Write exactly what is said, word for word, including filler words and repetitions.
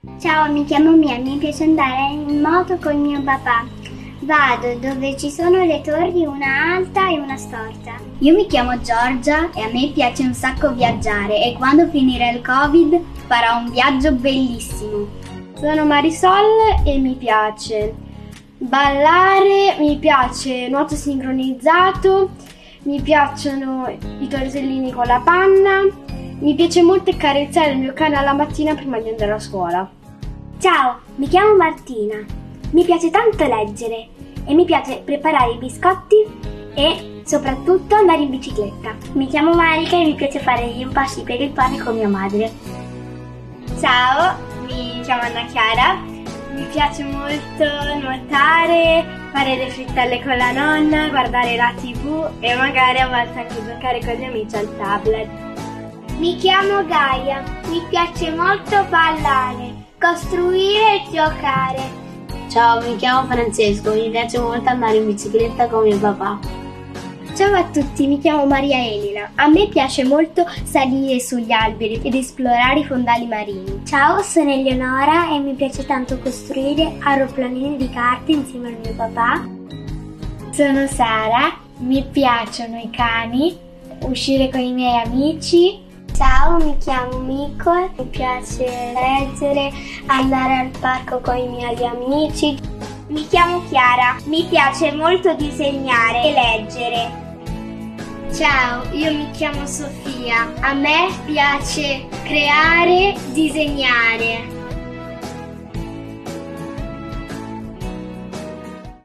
Ciao, mi chiamo Mia, mi piace andare in moto con mio papà. Vado dove ci sono le torri, una alta e una storta. Io mi chiamo Giorgia e a me piace un sacco viaggiare e quando finirà il Covid farò un viaggio bellissimo. Sono Marisol e mi piace ballare, mi piace nuoto sincronizzato, mi piacciono i tortellini con la panna, mi piace molto accarezzare il mio cane alla mattina prima di andare a scuola. Ciao, mi chiamo Martina. Mi piace tanto leggere e mi piace preparare i biscotti e soprattutto andare in bicicletta. Mi chiamo Marica e mi piace fare gli impasti per il pane con mia madre. Ciao, mi chiamo Anna Chiara, mi piace molto nuotare, fare le frittelle con la nonna, guardare la tivù e magari a volte anche giocare con gli amici al tablet. Mi chiamo Gaia, mi piace molto ballare, costruire e giocare. Ciao, mi chiamo Francesco, mi piace molto andare in bicicletta con mio papà. Ciao a tutti, mi chiamo Maria Elena. A me piace molto salire sugli alberi ed esplorare i fondali marini. Ciao, sono Eleonora e mi piace tanto costruire aeroplanini di carte insieme al mio papà. Sono Sara, mi piacciono i cani, uscire con i miei amici. Ciao, mi chiamo Miko, mi piace leggere, andare al parco con i miei amici. Mi chiamo Chiara, mi piace molto disegnare e leggere. Ciao, io mi chiamo Sofia, a me piace creare, disegnare.